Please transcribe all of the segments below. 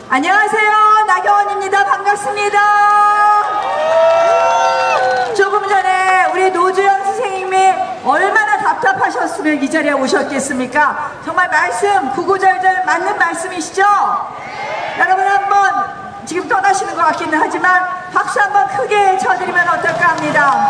안녕하세요. 나경원입니다. 반갑습니다. 조금 전에 우리 노주현 선생님이 얼마나 답답하셨으면 이 자리에 오셨겠습니까? 정말 말씀 구구절절 맞는 말씀이시죠? 여러분 한번 지금 떠나시는 것 같기는 하지만 박수 한번 크게 쳐드리면 어떨까 합니다.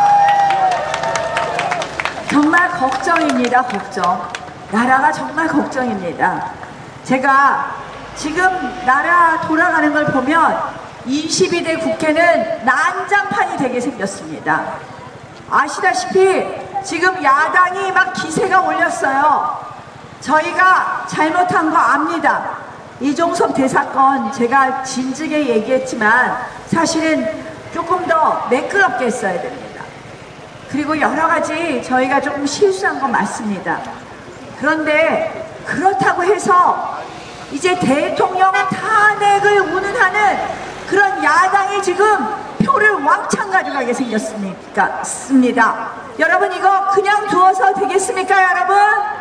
정말 걱정입니다. 걱정. 나라가 정말 걱정입니다. 제가 지금 나라 돌아가는 걸 보면 22대 국회는 난장판이 되게 생겼습니다. 아시다시피 지금 야당이 막 기세가 올렸어요. 저희가 잘못한 거 압니다. 이종섭 대사건 제가 진즉에 얘기했지만 사실은 조금 더 매끄럽게 했어야 됩니다. 그리고 여러 가지 저희가 조금 실수한 건 맞습니다. 그런데 그렇다고 해서 이제 대통령 탄핵을 운운하는 그런 야당이 지금 표를 왕창 가져가게 생겼습니다. 여러분 이거 그냥 두어서 되겠습니까 여러분?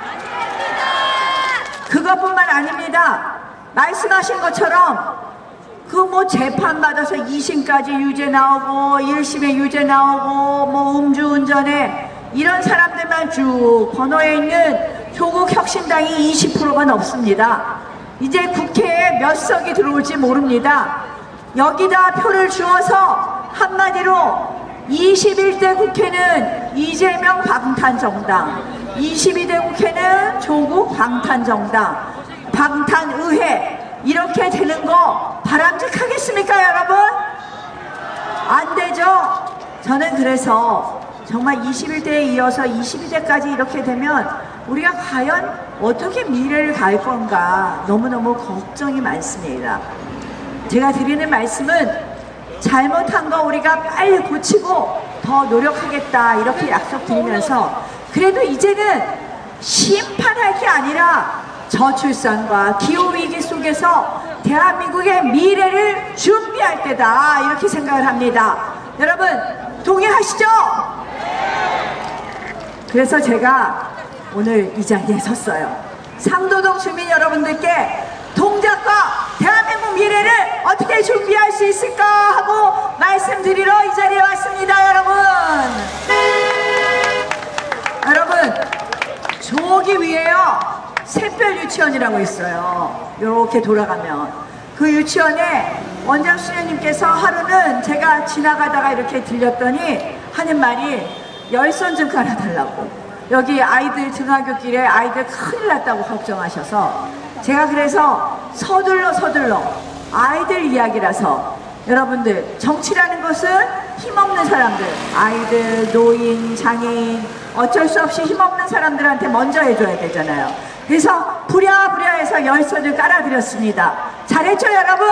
그것뿐만 아닙니다. 말씀하신 것처럼 그 뭐 재판 받아서 2심까지 유죄 나오고 1심에 유죄 나오고 뭐 음주운전에 이런 사람들만 쭉 번호에 있는 조국 혁신당이 20%가 넘습니다. 이제 국회에 몇 석이 들어올지 모릅니다. 여기다 표를 주어서 한마디로 21대 국회는 이재명 방탄정당, 22대 국회는 조국 방탄정당, 방탄의회 이렇게 되는 거 바람직하겠습니까 여러분? 안 되죠? 저는 그래서 정말 21대에 이어서 22대까지 이렇게 되면 우리가 과연 어떻게 미래를 갈 건가 너무너무 걱정이 많습니다. 제가 드리는 말씀은 잘못한 거 우리가 빨리 고치고 더 노력하겠다 이렇게 약속드리면서 그래도 이제는 심판할 게 아니라 저출산과 기후위기 속에서 대한민국의 미래를 준비할 때다 이렇게 생각을 합니다. 여러분 동의하시죠? 그래서 제가 오늘 이 자리에 섰어요. 상도동 주민 여러분들께 동작과 대한민국 미래를 어떻게 준비할 수 있을까 하고 말씀드리러 이 자리에 왔습니다. 여러분 저기 위에요 샛별 유치원이라고 있어요. 이렇게 돌아가면 그 유치원에 원장 수녀님께서 하루는 제가 지나가다가 이렇게 들렸더니 하는 말이 열선 좀 깔아달라고. 여기 아이들 등하교 길에 아이들 큰일 났다고 걱정하셔서 제가 그래서 서둘러 아이들 이야기라서 여러분들 정치라는 것은 힘없는 사람들 아이들, 노인, 장애인 어쩔 수 없이 힘없는 사람들한테 먼저 해줘야 되잖아요. 그래서 부랴부랴해서 열선을 깔아드렸습니다. 잘했죠 여러분?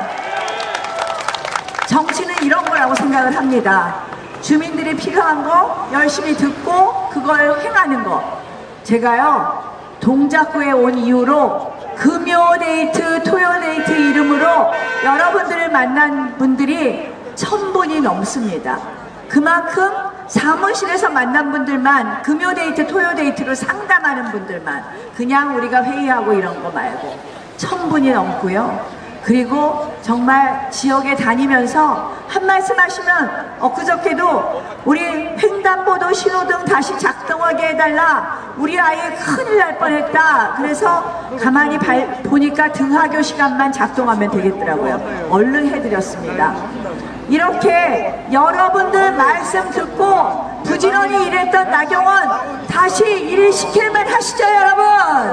정치는 이런 거라고 생각을 합니다. 주민들이 필요한 거 열심히 듣고 그걸 행하는 거. 제가요 동작구에 온 이후로 금요데이트 토요데이트 이름으로 여러분들을 만난 분들이 1000분이 넘습니다. 그만큼 사무실에서 만난 분들만 금요데이트 토요데이트로 상담하는 분들만 그냥 우리가 회의하고 이런 거 말고 1000분이 넘고요. 그리고 정말 지역에 다니면서 한 말씀 하시면 엊그저께도 우리 횡단보도 신호등 다시 작동하게 해달라. 우리 아이 큰일 날 뻔했다. 그래서 가만히 보니까 등하교 시간만 작동하면 되겠더라고요. 얼른 해드렸습니다. 이렇게 여러분들 말씀 듣고 부지런히 일했던 나경원 다시 일 시킬만 하시죠 여러분?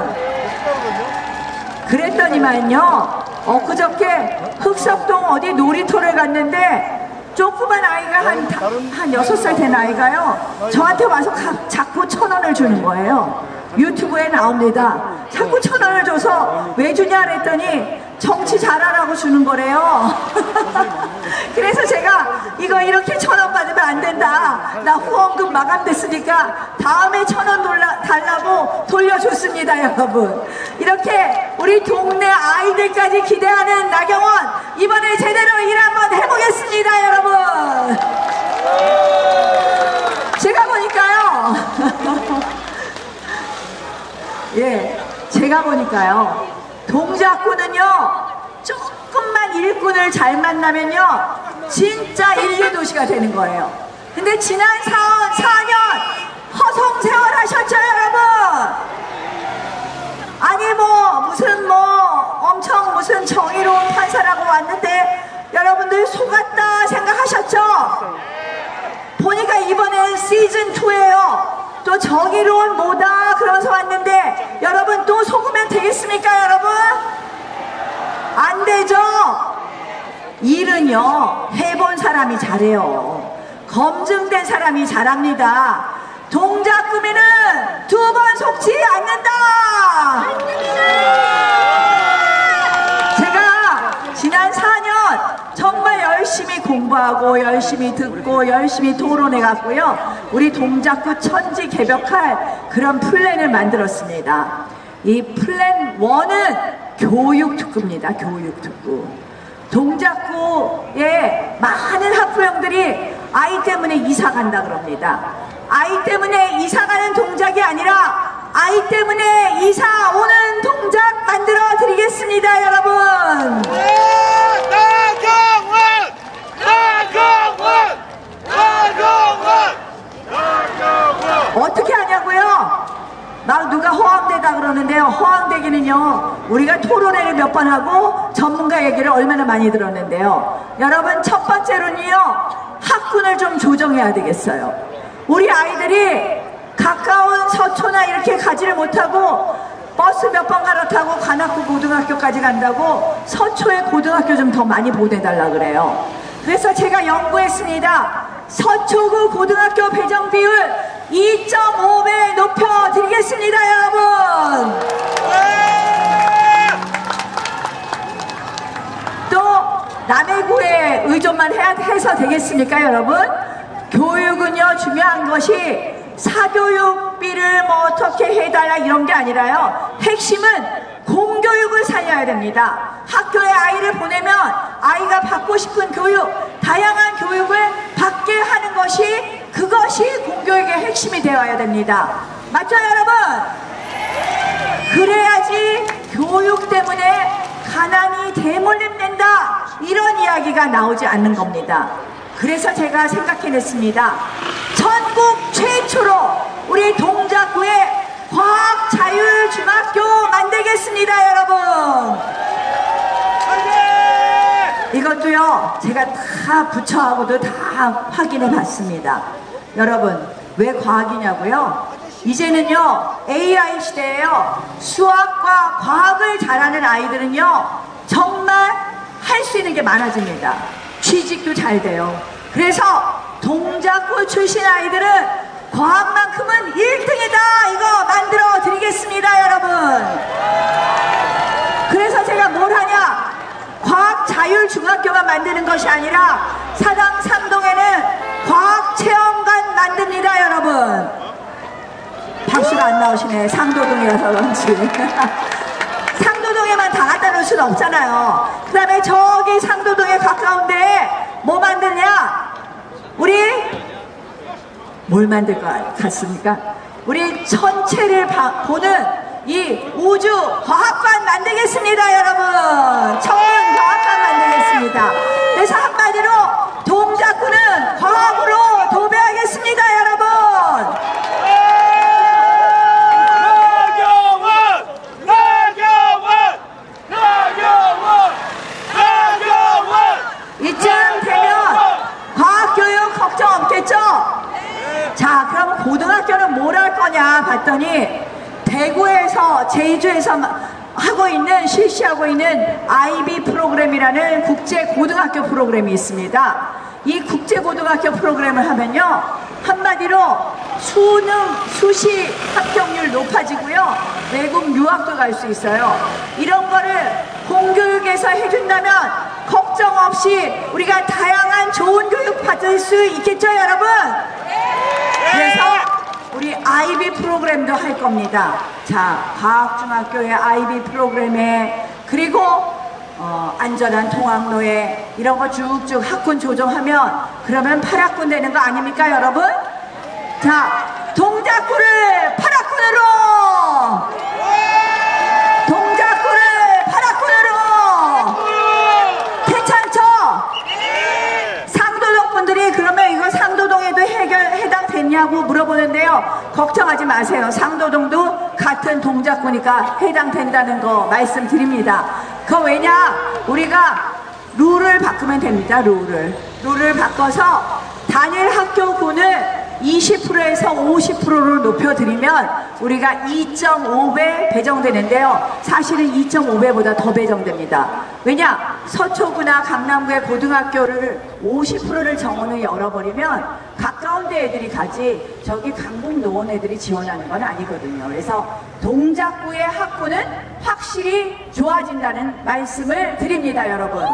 그랬더니만요 엊그저께 흑석동 어디 놀이터를 갔는데 조그만 아이가 한 6살 된 아이가요 저한테 와서 자꾸 1000원을 주는 거예요. 유튜브에 나옵니다. 자꾸 1000원을 줘서 왜 주냐 그랬더니 정치 잘하라고 주는 거래요. 그래서 제가 이거 이렇게 1000원 받으면 안 된다. 나 후원금 마감됐으니까 다음에 1000원 달라고 돌려줬습니다 여러분. 이렇게 우리 동네 아이들까지 기대하는 나경원 이번에 제대로 일 한번 해보겠습니다 여러분. 제가 보니까요 예, 제가 보니까요 동작구는요 조금 이분을 잘 만나면요 진짜 인류도시가 되는 거예요. 근데 지난 4년 허송세월 하셨죠 여러분? 아니 엄청 무슨 정의로운 판사라고 왔는데 여러분들 속았다 생각하셨죠? 보니까 이번엔 시즌2예요. 또 정의로운 뭐다 그러면서 왔는데 여러분 또 속으면 되겠습니까 여러분? 안 되죠? 일은요 해본 사람이 잘해요. 검증된 사람이 잘합니다. 동작구미는 2번 속지 않는다. 제가 지난 4년 정말 열심히 공부하고 열심히 듣고 열심히 토론해 갔고요. 우리 동작구 천지 개벽할 그런 플랜을 만들었습니다. 이 플랜 1은 교육특구입니다. 교육특구. 동작구에 많은 학부형들이 아이 때문에 이사 간다 그럽니다. 아이 때문에 이사 가는 동작이 아니라 아이 때문에 이사 오는 동작 만들어 드리겠습니다 여러분. 어떻게 하냐고요? 막 누가 허황되다 그러는데요. 허황되기는요 우리가 토론회를 몇 번 하고 전문가 얘기를 얼마나 많이 들었는데요. 여러분 첫 번째로는요 학군을 좀 조정해야 되겠어요. 우리 아이들이 가까운 서초나 이렇게 가지를 못하고 버스 몇 번 갈아타고 관악구 고등학교까지 간다고 서초의 고등학교 좀 더 많이 보내달라 그래요. 그래서 제가 연구했습니다. 서초구 고등학교 배정 비율 2.5배 높여드리겠습니다 여러분. 또 남의 구에 의존만 해서 되겠습니까 여러분? 교육은요 중요한 것이 사교육비를 뭐 어떻게 해달라 이런 게 아니라요 핵심은 공교육을 살려야 됩니다. 학교에 아이를 보내면 아이가 받고 싶은 교육, 다양한 교육을 받게 하는 것이 그것이 공교육의 핵심이 되어야 됩니다. 맞죠 여러분? 그래야지 교육 때문에 가난이 대물림된다 이런 이야기가 나오지 않는 겁니다. 그래서 제가 생각해냈습니다. 전국 최초로 우리 동작구에 과학자율중학교 만들겠습니다 여러분. 이것도요 제가 다 부처하고도 다 확인해 봤습니다. 여러분 왜 과학이냐고요? 이제는요 AI 시대예요. 수학과 과학을 잘하는 아이들은요 정말 할 수 있는 게 많아집니다. 취직도 잘 돼요. 그래서 동작구 출신 아이들은 과학만큼은 1등이다 이거 만들어 드리겠습니다 여러분. 그래서 제가 뭘 하냐, 과학자율중학교만 만드는 것이 아니라 사당 3동에는 과학체험관 만듭니다 여러분. 박수가 안 나오시네. 상도동이라서 그런지. 상도동에만 다 갖다 놓을 수는 없잖아요. 그 다음에 저기 상도동에 가까운 데에 뭐 만드냐, 우리 뭘 만들 것 같습니까? 우리 천체를 보는 이 우주과학관 만들겠습니다 여러분. 천문과학관 만들겠습니다. 그래서 한마디로 동작구는 과학으로 도배하겠습니다 여러분. 이쯤 되면 과학교육 걱정 없겠죠? 자, 그럼 고등학교는 뭘 할 거냐 봤더니 대구에서, 제주에서 실시하고 있는 IB 프로그램이라는 국제고등학교 프로그램이 있습니다. 이 국제고등학교 프로그램을 하면요, 한마디로 수시 합격률 높아지고요, 외국 유학도 갈 수 있어요. 이런 거를 공교육에서 해준다면 걱정 없이 우리가 다양한 좋은 교육 받을 수 있겠죠 여러분? 그래서 우리 IB 프로그램도 할 겁니다. 자, 과학중학교의 IB 프로그램에, 그리고 안전한 통학로에 이런 거 쭉쭉 학군 조정하면 그러면 8학군 되는 거 아닙니까 여러분? 자, 동작구를 8학군으로! 동작구를 8학군으로! 괜찮죠? 되냐고 물어보는데요. 걱정하지 마세요. 상도동도 같은 동작구니까 해당된다는 거 말씀드립니다. 그거 왜냐? 우리가 룰을 바꾸면 됩니다. 룰을 바꿔서 단일 학교군을 20%에서 50%로 높여드리면 우리가 2.5배 배정되는데요. 사실은 2.5배보다 더 배정됩니다. 왜냐? 서초구나 강남구의 고등학교를 50%를 정원을 열어버리면 가까운 데 애들이 가지 저기 강북 노원 애들이 지원하는 건 아니거든요. 그래서 동작구의 학군은 확실히 좋아진다는 말씀을 드립니다, 여러분.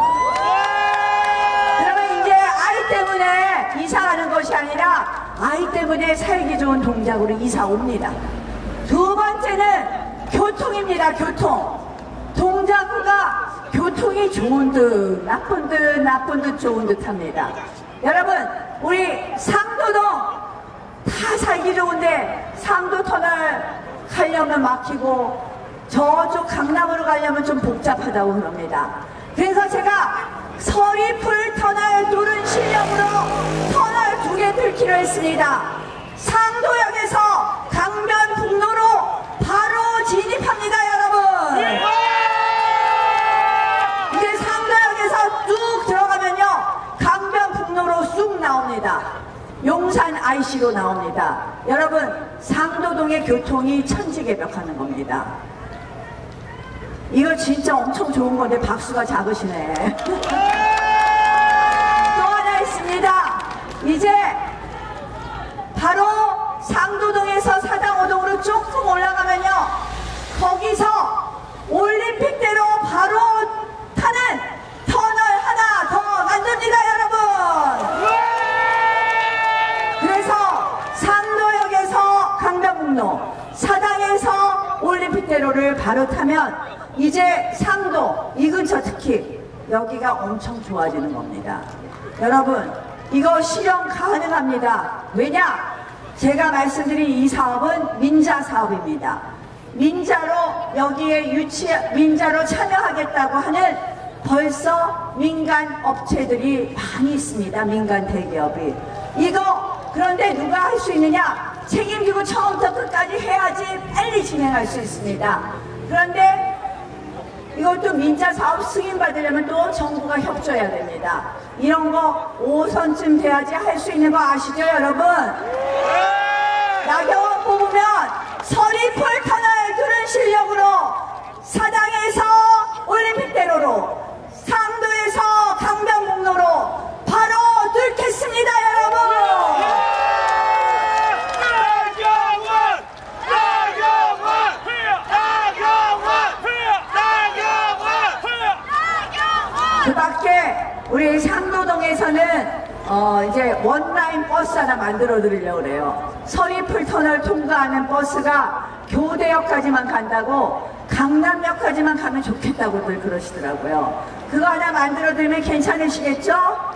그러면 이제 아이 때문에 이사 가는 것이 아니라 아이 때문에 살기 좋은 동작으로 이사 옵니다. 두 번째는 교통입니다. 교통. 동작구가 교통이 좋은 듯 나쁜 듯 좋은 듯 합니다. 여러분, 우리 상도동 다 살기 좋은데 상도 터널 가려면 막히고 저쪽 강남으로 가려면 좀 복잡하다고 그럽니다. 그래서 제가 서리풀 터널 뚫은 실력으로 터널 2개 뚫기로 했습니다. 상도역에서 강변북로로 바로 진입합니다, 여러분. 이제 상도역에서 쭉 들어가면요, 강변북로로 쑥 나옵니다. 용산 IC로 나옵니다. 여러분, 상도동의 교통이 천지개벽하는 겁니다. 이거 진짜 엄청 좋은 건데 박수가 작으시네. 또 하나 있습니다. 이제 바로 상도동에서 사당오동으로 조금 올라가면요, 거기서 올림픽대로 바로 타는 터널 하나 더 만듭니다, 여러분. 그래서 상도역에서 강변북로, 사당에서 올림픽대로를 바로 타면 이제 상도 이 근처 특히 여기가 엄청 좋아지는 겁니다. 여러분, 이거 실현 가능합니다. 왜냐? 제가 말씀드린 이 사업은 민자 사업입니다. 민자로 여기에 민자로 참여하겠다고 하는 벌써 민간 업체들이 많이 있습니다. 민간 대기업이. 이거 그런데 누가 할 수 있느냐? 책임지고 처음부터 끝까지 해야지 빨리 진행할 수 있습니다. 그런데 이것도 민자 사업 승인 받으려면 또 정부가 협조해야 됩니다. 이런 거 5선쯤 돼야지 할 수 있는 거 아시죠, 여러분? 나경원 뽑으면 서리풀 터널 뚫은 실력으로 사당에서 올림픽대로로, 상도에서 강변북로로 바로 뚫겠습니다, 여러분! 그 밖에 우리 상도동에서는 이제 원라인 버스 하나 만들어 드리려고 그래요. 서리풀 터널 통과하는 버스가 교대역까지만 간다고, 강남역까지만 가면 좋겠다고들 그러시더라고요. 그거 하나 만들어 드리면 괜찮으시겠죠?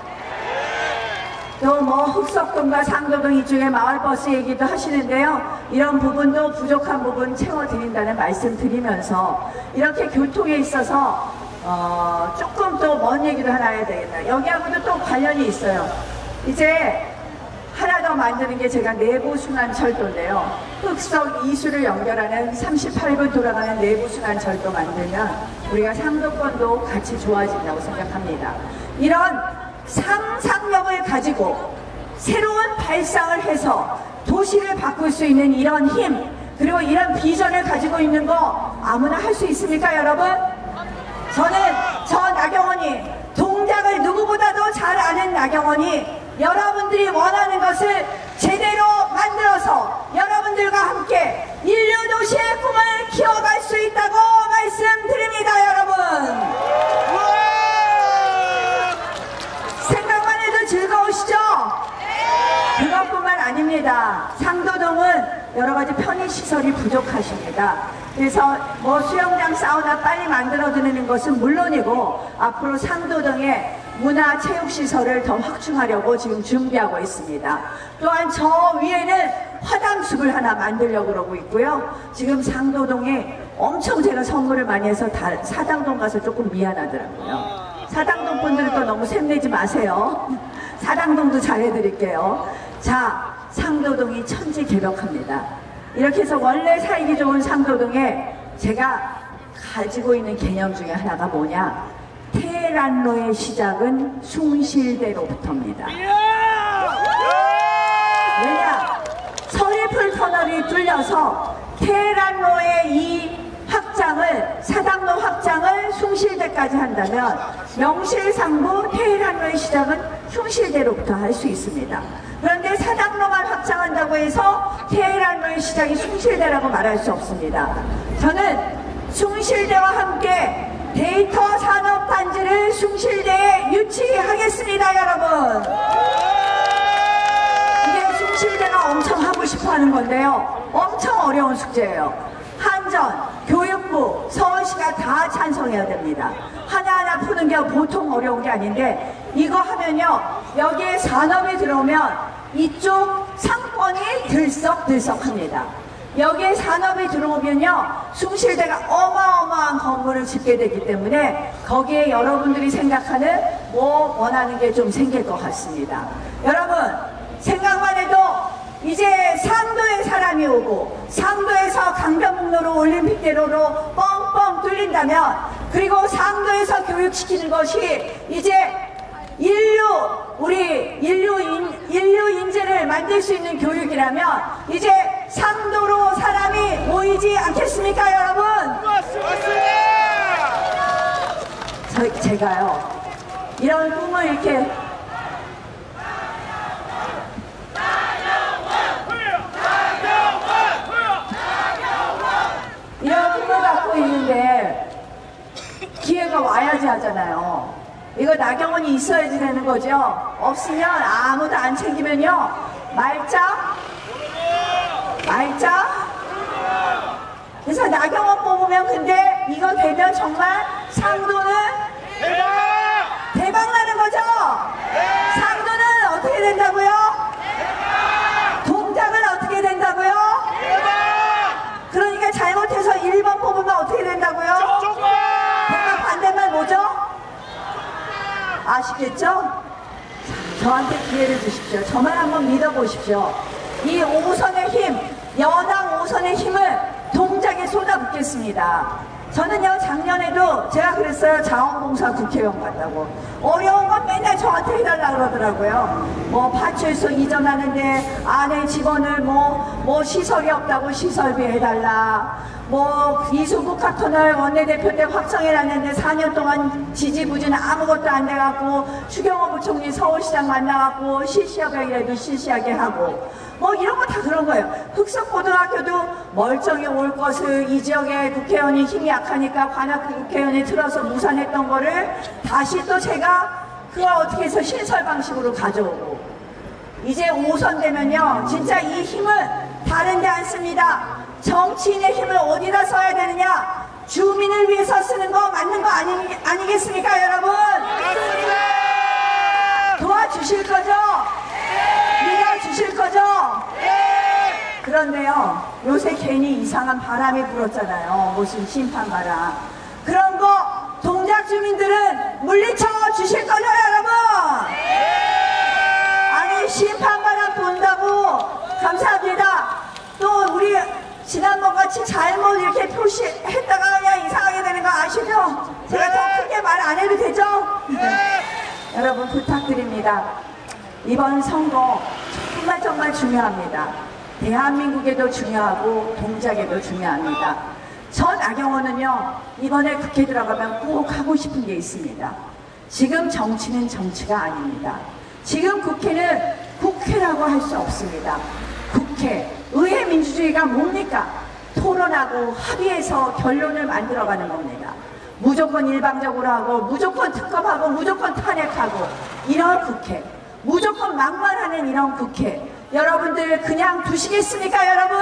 또 뭐 흑석동과 상도동 이쪽에 마을버스 얘기도 하시는데요. 이런 부분도 부족한 부분 채워드린다는 말씀 드리면서 이렇게 교통에 있어서 조금 또 먼 얘기도 하나 해야 되겠다. 여기하고도 또 관련이 있어요. 이제 하나 더 만드는 게 제가 내부순환철도인데요. 흑석 이수를 연결하는 38분 돌아가는 내부순환철도 만들면 우리가 상도권도 같이 좋아진다고 생각합니다. 이런 상상력을 가지고 새로운 발상을 해서 도시를 바꿀 수 있는 이런 힘, 그리고 이런 비전을 가지고 있는 거 아무나 할 수 있습니까, 여러분? 저 나경원이, 동작을 누구보다도 잘 아는 나경원이 여러분들이 원하는 것을 제대로 만들어서 여러분들과 함께 인류도시의 꿈을 키워갈 수 있다고 말씀드립니다, 여러분. 생각만 해도 즐거우시죠? 그것뿐만 아닙니다. 상도동은 여러가지 편의시설이 부족하십니다. 그래서 뭐 수영장, 사우나 빨리 만들어 드리는 것은 물론이고 앞으로 상도동에 문화체육시설을 더 확충하려고 지금 준비하고 있습니다. 또한 저 위에는 화담숲을 하나 만들려고 그러고 있고요. 지금 상도동에 엄청 제가 선물을 많이 해서 사당동 가서 조금 미안하더라고요. 사당동 분들도 너무 샘내지 마세요. 사당동도 잘해드릴게요. 자, 상도동이 천지개벽합니다. 이렇게 해서 원래 살기 좋은 상도동에 제가 가지고 있는 개념 중에 하나가 뭐냐, 테헤란로의 시작은 숭실대로부터입니다. 왜냐, 서리풀 터널이 뚫려서 테헤란로의 이 확장을, 사당로 확장을 숭실대까지 한다면 명실상부 테헤란로의 시작은 숭실대로부터 할 수 있습니다. 그런데 사당로만 확장한다고 해서 테헤란로의 시작이 숭실대라고 말할 수 없습니다. 저는 숭실대와 함께 데이터 산업단지를 숭실대에 유치하겠습니다, 여러분. 이게 숭실대가 엄청 하고 싶어 하는 건데요. 엄청 어려운 숙제예요. 한전, 교육부, 서울시가 다 찬성해야 됩니다. 하나하나 푸는 게 보통 어려운 게 아닌데, 이거 하면요, 여기에 산업이 들어오면 이쪽 상권이 들썩들썩합니다. 여기에 산업이 들어오면요, 숭실대가 어마어마한 건물을 짓게 되기 때문에 거기에 여러분들이 생각하는 뭐 원하는 게 좀 생길 것 같습니다. 여러분, 생각만 해도 이제 상도에 사람이 오고 상도에서 강변북로로 올림픽대로로 뻥뻥 뚫린다면, 그리고 상도에서 교육시키는 것이 이제 인류 인재를 만들 수 있는 교육이라면 이제 상도로 사람이 모이지 않겠습니까, 여러분? 제가요, 이런 꿈을 이렇게 이런 꿈을 갖고 있는데 기회가 와야지 하잖아요. 이거 나경원이 있어야지 되는 거죠. 없으면 아무도 안 챙기면요, 말짱. 그래서 나경원 뽑으면, 근데 이거 되면 정말 상도는 대박 나는 거죠. 상도는 어떻게 된다고요? 동작은 어떻게 된다고요? 그러니까 잘못해서 1번 뽑으면 어떻게 된다고요? 대박 반대말 뭐죠? 아시겠죠? 저한테 기회를 주십시오. 저만 한번 믿어보십시오. 이 5선의 힘, 여당 5선의 힘을 동작에 쏟아붓겠습니다. 저는요, 작년에도 제가 그랬어요. 자원봉사 국회의원 같다고. 어려운 건 맨날 저한테 해달라 그러더라고요. 뭐 파출소 이전하는데 안에 직원을 뭐 시설이 없다고 시설비 해달라. 뭐 이수국 카터널 원내대표 때 확정해놨는데 4년 동안 지지부진 아무것도 안 돼갖고 추경호 부총리 서울시장 만나갖고 실시협약이라도 실시하게 하고, 뭐 이런 거 다 그런 거예요. 흑석고등학교도 멀쩡히 올 것을 이 지역의 국회의원이 힘이 약하니까 관악구 국회의원이 틀어서 무산했던 거를 다시 또 제가 그걸 어떻게 해서 신설 방식으로 가져오고, 이제 5선 되면요, 진짜 이 힘은 다른 데 안 씁니다. 정치인의 힘을 어디다 써야 되느냐? 주민을 위해서 쓰는 거 맞는 거 아니겠습니까, 여러분? 맞습니다. 도와주실 거죠? 믿어주실 거죠? 그런데요, 요새 괜히 이상한 바람이 불었잖아요. 무슨 심판바람. 그런 거 동작 주민들은 물리쳐 주실 거죠, 여러분? 아니, 심판바람 본다고 감사합니다. 또 우리 지난번 같이 잘못 이렇게 표시했다가 그냥 이상하게 되는 거 아시죠? 제가 더 크게 말 안 해도 되죠? 여러분 부탁드립니다. 이번 선거 정말 중요합니다. 대한민국에도 중요하고 동작에도 중요합니다. 저 나경원은요, 이번에 국회 들어가면 꼭 하고 싶은 게 있습니다. 지금 정치는 정치가 아닙니다. 지금 국회는 국회라고 할 수 없습니다. 국회, 의회 민주주의가 뭡니까? 토론하고 합의해서 결론을 만들어가는 겁니다. 무조건 일방적으로 하고 무조건 특검하고 무조건 탄핵하고 이런 국회, 무조건 막말하는 이런 국회, 여러분들 그냥 두시겠습니까, 여러분?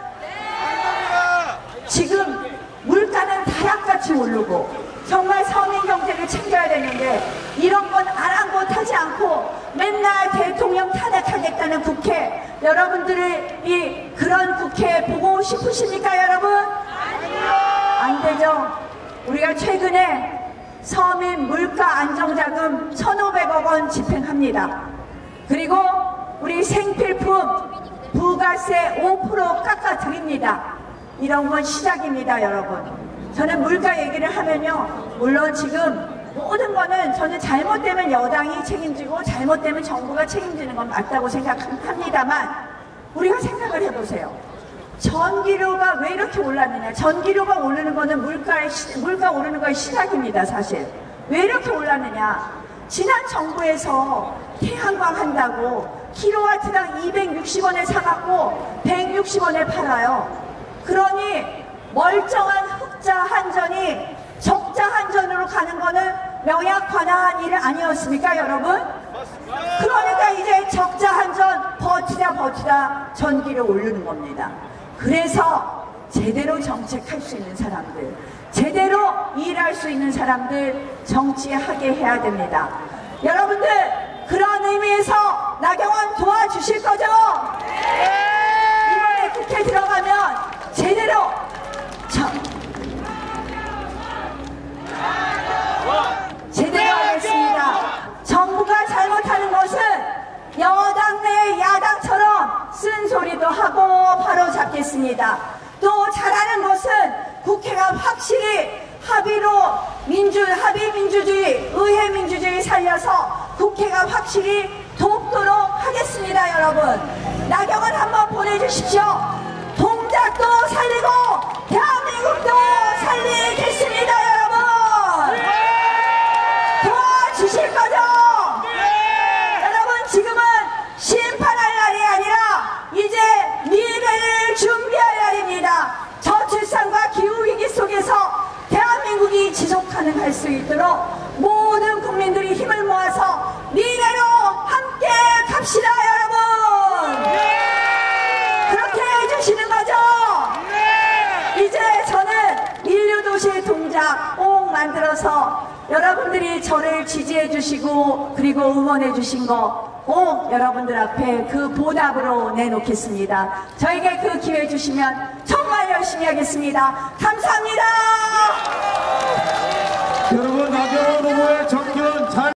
지금 물가는 다락같이 오르고 정말 서민 경제를 챙겨야 되는데 이런 건 아랑곳하지 않고 맨날 대통령 탄핵하겠다는 국회, 여러분들이 그런 국회 보고 싶으십니까, 여러분? 안 되죠. 우리가 최근에 서민 물가 안정자금 1,500억 원 집행합니다. 그리고 우리 생필품 부가세 5% 깎아드립니다. 이런 건 시작입니다, 여러분. 저는 물가 얘기를 하면요, 물론 지금 모든 거는 저는 잘못되면 여당이 책임지고 잘못되면 정부가 책임지는 건 맞다고 생각합니다만, 우리가 생각을 해보세요. 전기료가 왜 이렇게 올랐느냐. 전기료가 오르는 거는 물가 오르는 거의 시작입니다, 사실. 왜 이렇게 올랐느냐. 지난 정부에서 태양광 한다고 킬로와트당 260원에 사갖고 160원에 팔아요. 그러니 멀쩡한 흑자 한전이 적자 한전으로 가는 거는 명약관화한 일 아니었습니까, 여러분? 그러니까 이제 적자 한전 버티다 전기를 오르는 겁니다. 그래서 제대로 정책할 수 있는 사람들, 제대로 일할 수 있는 사람들 정치하게 해야 됩니다. 여러분들, 그런 의미에서 나경원 도와주실 거죠? 이번에 국회 들어가면 제대로 하겠습니다. 정부가 잘못하는 것은 여당 내 야당처럼 쓴소리도 하고 바로 잡겠습니다. 또 잘하는 것은 국회가 확실히 합의 민주주의, 의회 민주주의 살려서 국회가 확실히 돕도록 하겠습니다, 여러분. 나경원 한번 보내주십시오. 동작도 살리고 대한민국도 살리겠습니다, 여러분. 도와주실 거죠? 여러분, 지금은 심판할 날이 아니라 이제 미래를 준비할 날입니다. 저출산과 기후위기 속에서 대한민국이 지속 가능할 수 있도록 모든 국민들이 힘을 모아서 미래로 함께 갑시다, 여러분. 그렇게 해주시는 거죠? 이제 저는 인류도시 동작 꼭 만들어서 여러분들이 저를 지지해 주시고 그리고 응원해 주신 거 꼭 여러분들 앞에 그 보답으로 내놓겠습니다. 저에게 그 기회 주시면 정말 열심히 하겠습니다. 감사합니다. 여러분, 나경원 후보의 정견 잘